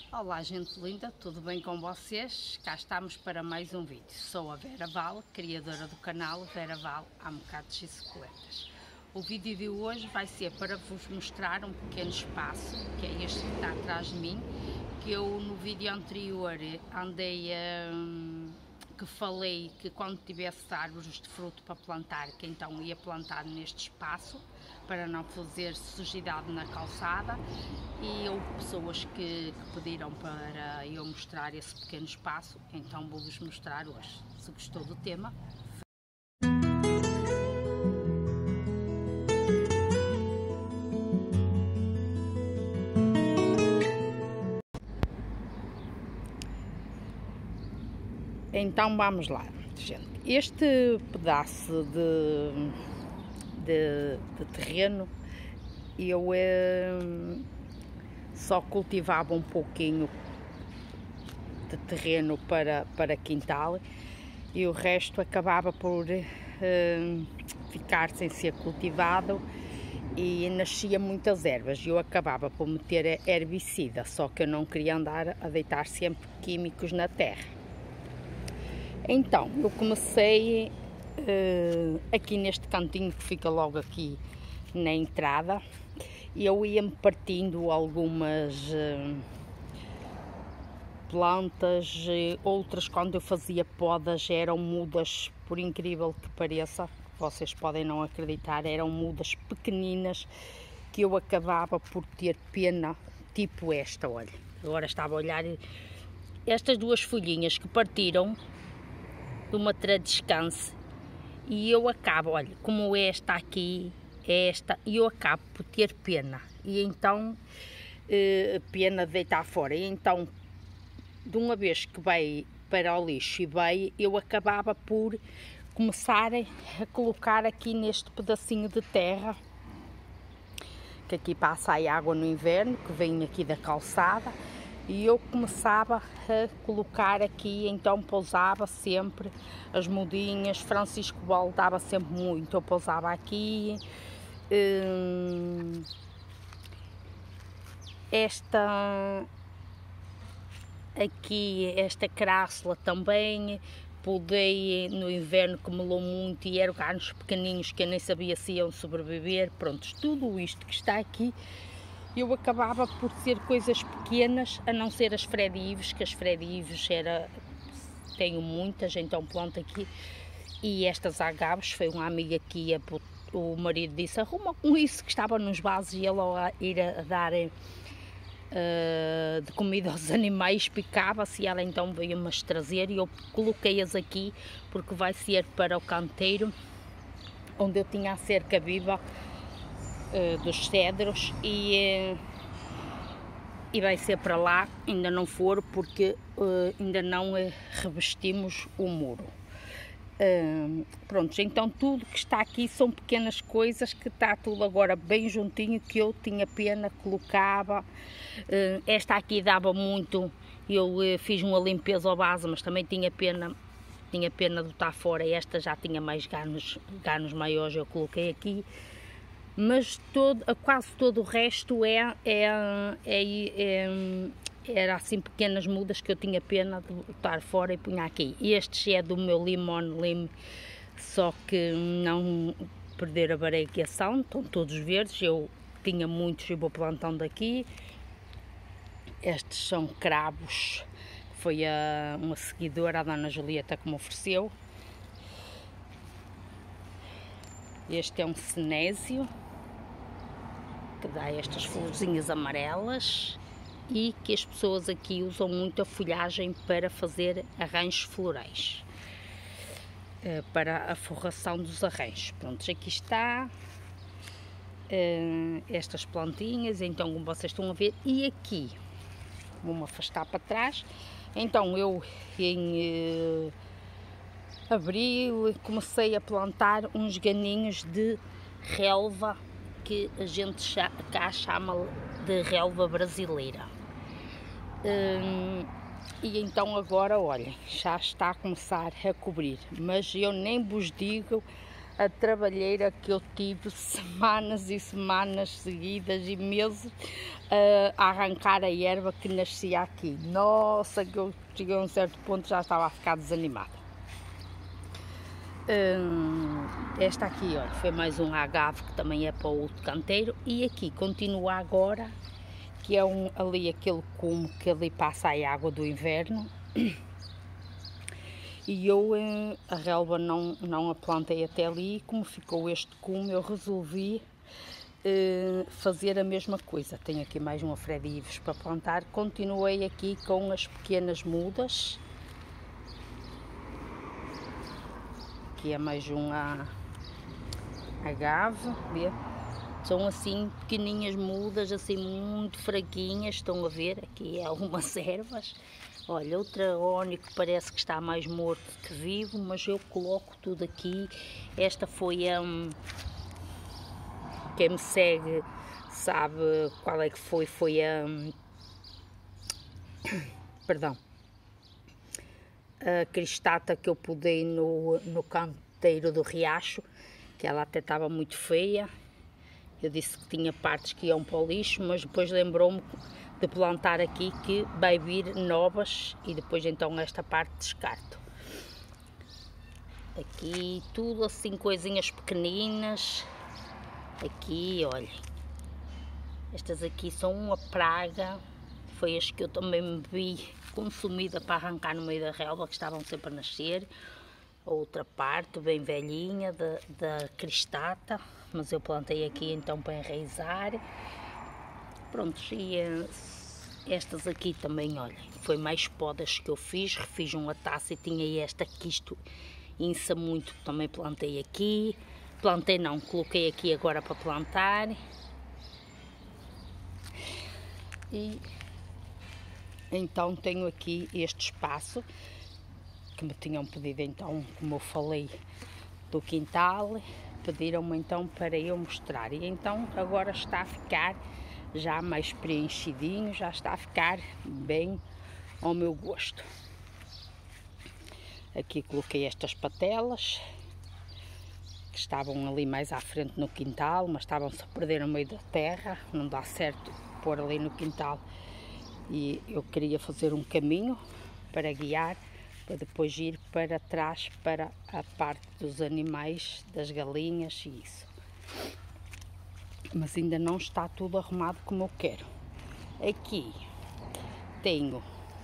Olá gente linda, tudo bem com vocês? Cá estamos para mais um vídeo. Sou a Vera Val, criadora do canal Vera Val Amocados e Suculentas. O vídeo de hoje vai ser para vos mostrar um pequeno espaço, que é este que está atrás de mim, que eu no vídeo anterior andei que falei que quando tivesse árvores de fruto para plantar, que então ia plantar neste espaço, para não fazer sujidade na calçada, e houve pessoas que pediram para eu mostrar esse pequeno espaço, então vou-vos mostrar hoje. Se gostou do tema, então vamos lá, gente. Este pedaço de terreno eu só cultivava um pouquinho de terreno para quintal e o resto acabava por ficar sem ser cultivado e nascia muitas ervas. Eu acabava por meter herbicida, só que eu não queria andar a deitar sempre químicos na terra. Então eu comecei aqui neste cantinho que fica logo aqui na entrada, e eu ia-me partindo algumas plantas, outras quando eu fazia podas eram mudas, por incrível que pareça, vocês podem não acreditar, eram mudas pequeninas que eu acabava por ter pena, tipo esta, olha, agora estava a olhar, estas duas folhinhas que partiram de uma tradescance, e eu acabo, olha, como esta aqui, esta, e eu acabo por ter pena, e então, pena de deitar fora, e então, de uma vez que vai para o lixo e vai, eu acabava por começar a colocar aqui neste pedacinho de terra, que aqui passa a água no inverno, que vem aqui da calçada, e eu começava a colocar aqui, então pousava sempre as mudinhas, Francisco Bolo dava sempre muito, eu pousava aqui, esta crássula também, podei no inverno que melou muito e eram galhos pequenininhos que eu nem sabia se iam sobreviver, pronto, tudo isto que está aqui, eu acabava por ser coisas pequenas, a não ser as fredives, que as fredives tenho muitas, então planto aqui, e estas agabes, foi uma amiga que ia, o marido disse, arruma com isso que estava nos vasos, e ela a ir a dar de comida aos animais, picava-se, e ela então veio-me trazer, e eu coloquei-as aqui, porque vai ser para o canteiro, onde eu tinha a cerca viva dos cedros, e vai ser para lá, ainda não for, porque ainda não revestimos o muro. Pronto, então tudo que está aqui são pequenas coisas que está tudo agora bem juntinho, que eu tinha pena, colocava. Esta aqui dava muito, eu fiz uma limpeza ao base, mas também tinha pena de estar fora. Esta já tinha mais ganos maiores, eu coloquei aqui. Mas quase todo o resto era assim pequenas mudas que eu tinha pena de botar fora e punha aqui. Este é do meu limão lime, só que não perder a variação, estão todos verdes, eu tinha muitos e vou plantando aqui. Estes são cravos, foi uma seguidora, a Dona Julieta, que me ofereceu. Este é um senésio, que dá estas florzinhas amarelas, e que as pessoas aqui usam muito a folhagem para fazer arranjos florais, para a forração dos arranjos. Pronto, aqui está estas plantinhas, então como vocês estão a ver, e aqui, vou-me afastar para trás, então eu em abril comecei a plantar uns ganinhos de relva, que a gente cá chama de relva brasileira, e então agora, olhem, já está a começar a cobrir, mas eu nem vos digo a trabalheira que eu tive semanas e semanas seguidas e meses a arrancar a erva que nascia aqui. Nossa, que eu cheguei a um certo ponto já estava a ficar desanimada. Esta aqui, olha, foi mais um agave que também é para outro canteiro, e aqui continua agora, que é ali aquele cume que ali passa a água do inverno. E eu a relva não a plantei até ali, como ficou este cume, eu resolvi fazer a mesma coisa. Tenho aqui mais um alfredives para plantar. Continuei aqui com as pequenas mudas. Aqui é mais um agave, vê? São assim pequeninhas mudas, assim muito fraquinhas, estão a ver? Aqui algumas ervas. Olha, outra ónico que parece que está mais morto que vivo, mas eu coloco tudo aqui. Esta foi quem me segue sabe qual é que foi perdão, a cristata que eu podei no canteiro do riacho, que ela até estava muito feia. Eu disse que tinha partes que iam para o lixo, mas depois lembrou-me de plantar aqui que vai vir novas, e depois então esta parte descarto. Aqui tudo assim coisinhas pequeninas. Aqui, olha, estas aqui são uma praga, foi as que eu também me vi consumida para arrancar no meio da relva, que estavam sempre a nascer. Outra parte bem velhinha da cristata, mas eu plantei aqui então para enraizar. Pronto, e estas aqui também, olha, foi mais podas que eu fiz, refiz uma taça e tinha esta que isto inça muito, também plantei aqui. Plantei não, coloquei aqui agora para plantar. E então tenho aqui este espaço que me tinham pedido, então, como eu falei, do quintal, pediram-me então para eu mostrar, e então agora está a ficar já mais preenchidinho, já está a ficar bem ao meu gosto. Aqui coloquei estas patelas que estavam ali mais à frente no quintal, mas estavam-se a perder no meio da terra, não dá certo pôr ali no quintal, e eu queria fazer um caminho para guiar, para depois ir para trás para a parte dos animais, das galinhas e isso. Mas ainda não está tudo arrumado como eu quero. Aqui tenho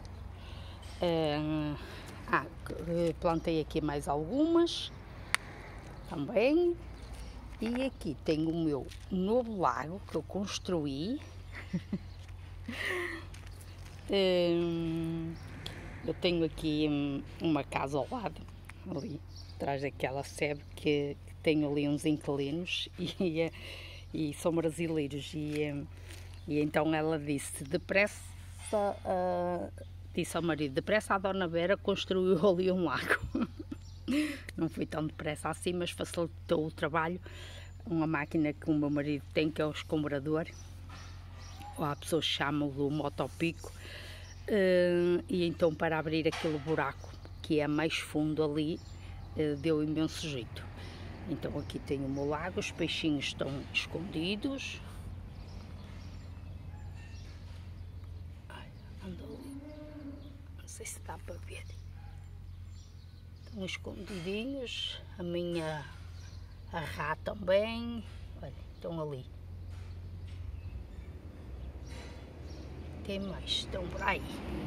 plantei aqui mais algumas também, e aqui tenho o meu novo lago que eu construí. Eu tenho aqui uma casa ao lado, ali atrás daquela sebe, que tenho ali uns inquilinos e são brasileiros, e então ela disse depressa, disse ao marido, depressa a Dona Vera construiu ali um lago. Não foi tão depressa assim, mas facilitou o trabalho. Uma máquina que o meu marido tem, que é o escombrador, ou a pessoa chama-o motopico, e então para abrir aquele buraco que é mais fundo ali, deu imenso jeito. Então aqui tenho o meu lago, os peixinhos estão escondidos. Não sei se dá para ver. Estão escondidinhos. A minha rá também. Olha, estão ali. Quem mais estão por aí?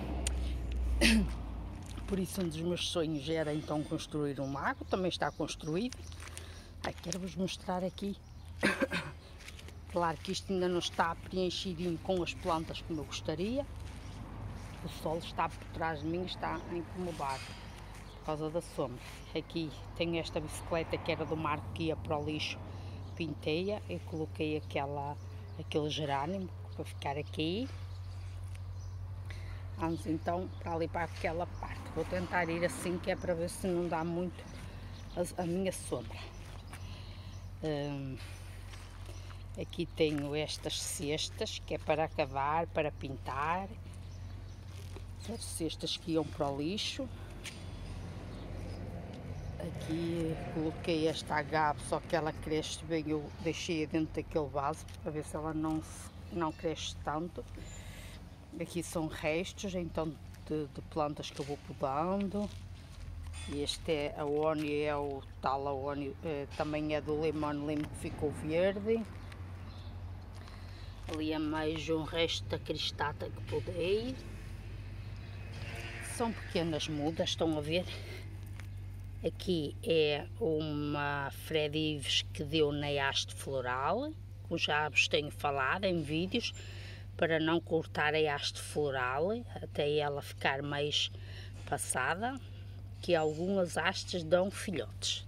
Por isso um dos meus sonhos era então construir um lago. Também está construído. Quero-vos mostrar aqui. Claro que isto ainda não está preenchidinho com as plantas como eu gostaria. O sol está por trás de mim, está a incomodar por causa da sombra. Aqui tenho esta bicicleta que era do Marco, que ia para o lixo, pintei-a e coloquei aquele gerânimo para ficar aqui. Vamos então para ali, para aquela parte. Vou tentar ir assim, que é para ver se não dá muito a minha sombra. Aqui tenho estas cestas, que é para acabar, para pintar. As cestas que iam para o lixo. Aqui coloquei esta agave, só que ela cresce bem, eu deixei dentro daquele vaso para ver se ela não cresce tanto. Aqui são restos então de plantas que eu vou podando. E este é a Oni, é o tal Oni, também é do Lemon Lime que ficou verde. Ali é mais um resto da cristata que podei. São pequenas mudas, estão a ver? Aqui é uma Fred Ives que deu na haste floral, como já vos tenho falado em vídeos, para não cortar a haste floral, até ela ficar mais passada, que algumas hastes dão filhotes.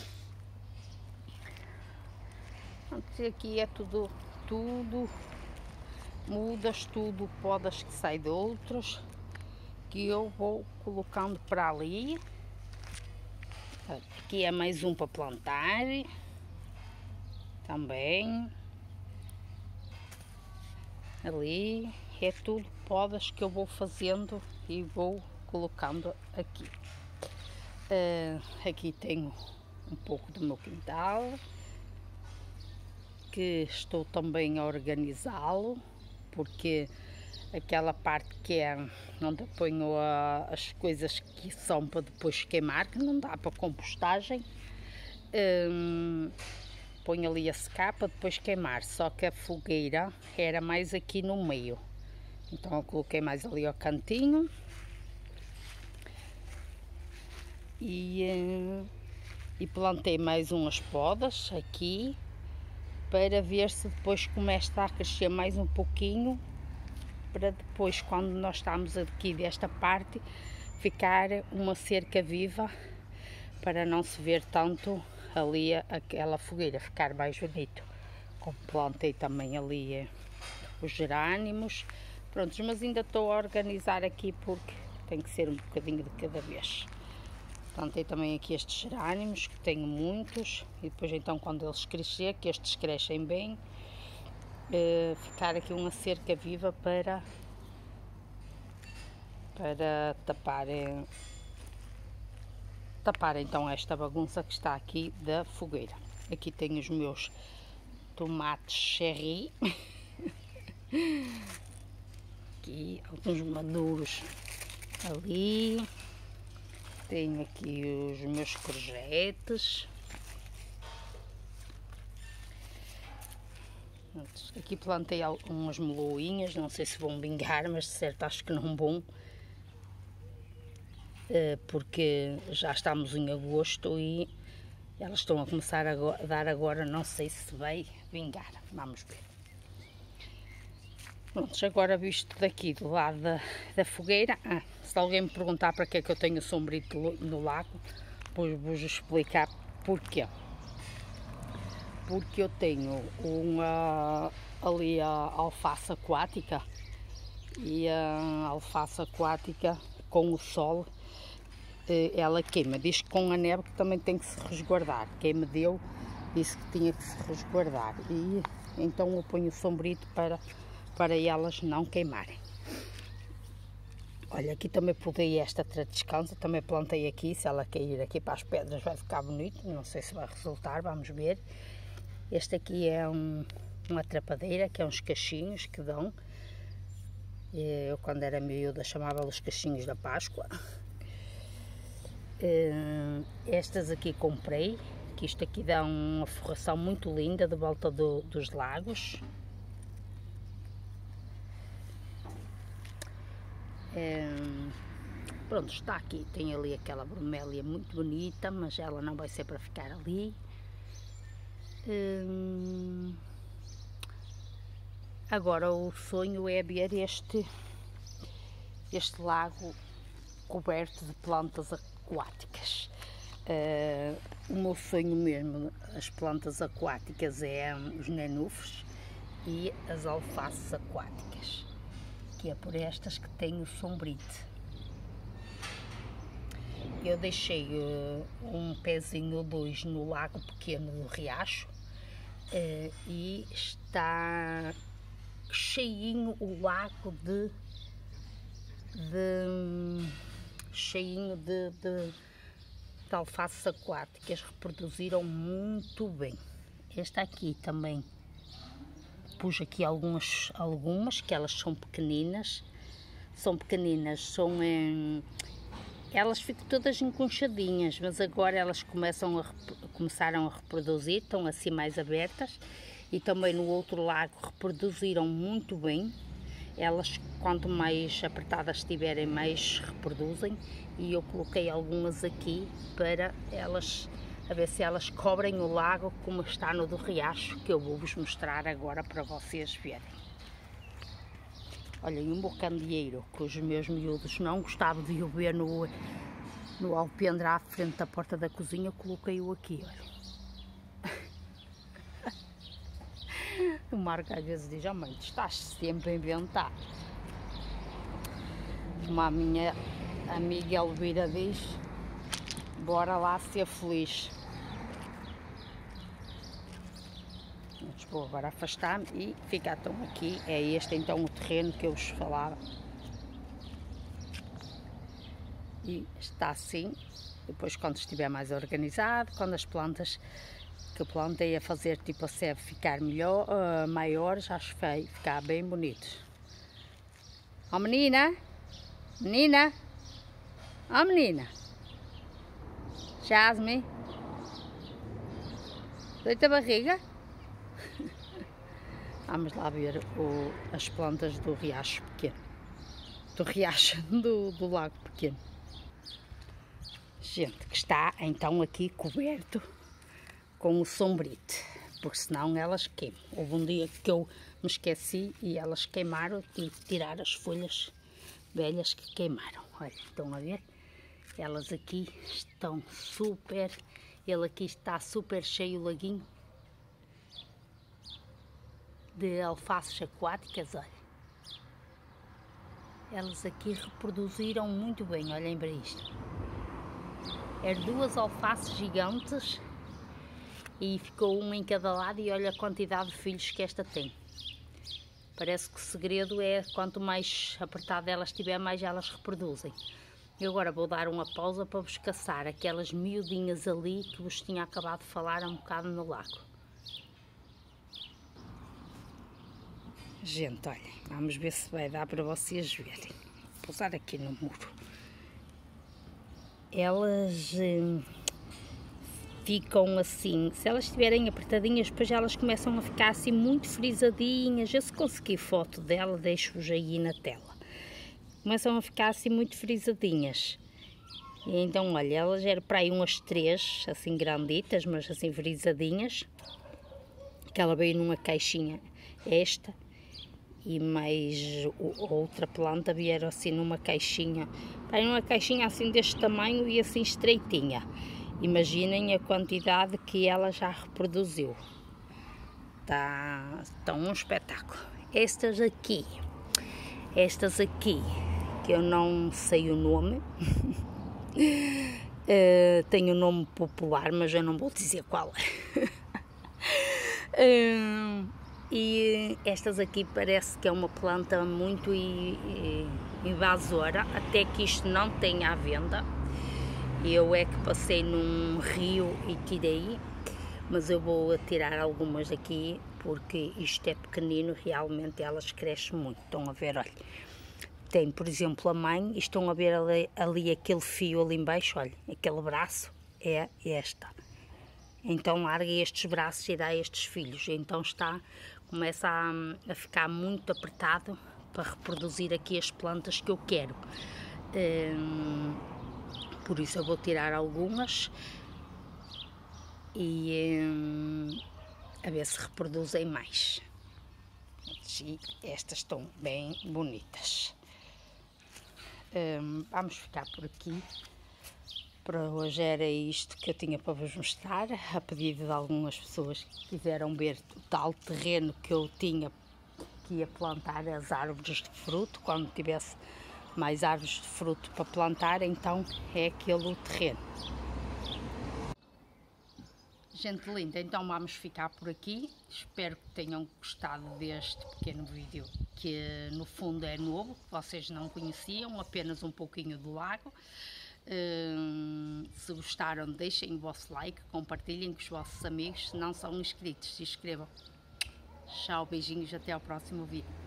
Aqui é tudo mudas, tudo podas que saem de outros, que eu vou colocando para ali. Aqui é mais um para plantar também. Ali é tudo podas que eu vou fazendo e vou colocando aqui. Aqui tenho um pouco do meu quintal, que estou também a organizá-lo, porque aquela parte que é onde eu ponho as coisas que são para depois queimar, que não dá para compostagem, ponho ali a secar para depois queimar, só que a fogueira era mais aqui no meio, então eu coloquei mais ali ao cantinho e plantei mais umas podas aqui para ver se depois começa a crescer mais um pouquinho, para depois, quando nós estamos aqui desta parte, ficar uma cerca viva, para não se ver tanto ali aquela fogueira, ficar mais bonito. Como plantei também ali os gerânios, prontos, mas ainda estou a organizar aqui porque tem que ser um bocadinho de cada vez. Plantei também aqui estes gerânios, que tenho muitos, e depois então quando eles crescer, que estes crescem bem, ficar aqui uma cerca viva para tapar então esta bagunça que está aqui da fogueira. Aqui tenho os meus tomates cherry, aqui alguns maduros ali, tenho aqui os meus courgettes. Aqui plantei umas meloinhas, não sei se vão vingar, mas de certo acho que não vão, porque já estamos em agosto e elas estão a começar a dar agora, não sei se vai vingar, vamos ver. Pronto, agora visto daqui do lado da fogueira, se alguém me perguntar para que é que eu tenho sombrito no lago, vou-vos explicar porquê. Porque eu tenho ali a alface aquática, e a alface aquática com o sol ela queima. Diz que com a neve que também tem que se resguardar. Quem me deu disse que tinha que se resguardar, e então eu ponho o sombrito para elas não queimarem. Olha, aqui também podei esta descansa, também plantei aqui. Se ela cair aqui para as pedras vai ficar bonito, não sei se vai resultar, vamos ver. Este aqui é uma trepadeira, que é uns cachinhos que dão. Eu quando era miúda chamava-los cachinhos da Páscoa. Estas aqui comprei, que isto aqui dá uma forração muito linda de volta dos lagos. Pronto, está aqui, tem ali aquela bromélia muito bonita, mas ela não vai ser para ficar ali. Agora o sonho é ver este lago coberto de plantas aquáticas. O meu sonho mesmo, as plantas aquáticas, é os nenúfares e as alfaces aquáticas, que é por estas que tenho sombrite. Eu deixei um pezinho ou dois no lago pequeno do riacho, e está cheinho o lago cheinho de alfaces aquáticas reproduziram muito bem. Esta aqui também pus aqui algumas que elas são pequeninas. Elas ficam todas enconchadinhas, mas agora elas começaram a reproduzir, estão assim mais abertas. E também no outro lago reproduziram muito bem. Elas, quanto mais apertadas estiverem, mais reproduzem. E eu coloquei algumas aqui para elas, a ver se elas cobrem o lago como está no do Riacho, que eu vou-vos mostrar agora para vocês verem. Olhem, um bocandieiro que os meus miúdos não gostavam de eu ver no alpendre à frente da porta da cozinha, coloquei-o aqui, olha. O Marco às vezes diz: "Oh mãe, tu estás sempre a inventar." Como a minha amiga Elvira diz: "Bora lá ser feliz." Mas vou agora afastar-me e ficar então aqui. É este então o terreno que eu vos falava. E está assim. Depois, quando estiver mais organizado, quando as plantas que eu plantei a fazer tipo a sebe ficar melhor, maiores, acho que vai ficar bem bonitos. Ó menina! Menina! Ó menina! Jasmine! Deita a barriga? Vamos lá ver as plantas do riacho pequeno. Do riacho, do lago pequeno. Gente, que está então aqui coberto com o sombrite, porque senão elas queimam. Houve um dia que eu me esqueci e elas queimaram, tive de tirar as folhas velhas que queimaram. Olha, estão a ver? Elas aqui estão super, ele aqui está super cheio, o laguinho de alfaces aquáticas, olha. Elas aqui reproduziram muito bem, olhem para isto. Eram duas alfaces gigantes e ficou uma em cada lado e olha a quantidade de filhos que esta tem. Parece que o segredo é quanto mais apertada elas estiver, mais elas reproduzem. Eu agora vou dar uma pausa para vos caçar aquelas miudinhas ali que vos tinha acabado de falar um bocado no lago. Gente, olha, vamos ver se vai dar para vocês verem. Vou pousar aqui no muro. Elas ficam assim, se elas estiverem apertadinhas, depois elas começam a ficar assim muito frisadinhas. Eu, se conseguir foto dela, deixo-vos aí na tela. Começam a ficar assim muito frisadinhas. E então, olha, elas eram para aí umas 3, assim granditas, mas assim frisadinhas. Que ela veio numa caixinha, esta, e mais outra planta vieram assim numa caixinha. Para aí uma caixinha assim deste tamanho e assim estreitinha. Imaginem a quantidade que ela já reproduziu. Está um espetáculo. Estas aqui, que eu não sei o nome, tem um nome popular, mas eu não vou dizer qual é. E estas aqui parece que é uma planta muito invasora, até que isto não tem à venda. Eu é que passei num rio e tirei, mas eu vou tirar algumas aqui porque isto é pequenino, realmente elas crescem muito. Estão a ver, olha, tem por exemplo a mãe, e estão a ver ali aquele fio ali embaixo, olha, aquele braço é esta. Então larga estes braços e dá estes filhos, então começa a ficar muito apertado para reproduzir aqui as plantas que eu quero. Por isso eu vou tirar algumas e a ver se reproduzem mais. E estas estão bem bonitas. Vamos ficar por aqui. Para hoje era isto que eu tinha para vos mostrar, a pedido de algumas pessoas que quiseram ver o tal terreno que eu tinha, que ia plantar as árvores de fruto. Quando tivesse mais árvores de fruto para plantar, então é aquele o terreno. Gente linda, então vamos ficar por aqui. Espero que tenham gostado deste pequeno vídeo, que no fundo é novo, vocês não conheciam, apenas um pouquinho do lago. Se gostaram, deixem o vosso like, compartilhem com os vossos amigos. Se não são inscritos, se inscrevam. Tchau, beijinhos, até ao próximo vídeo.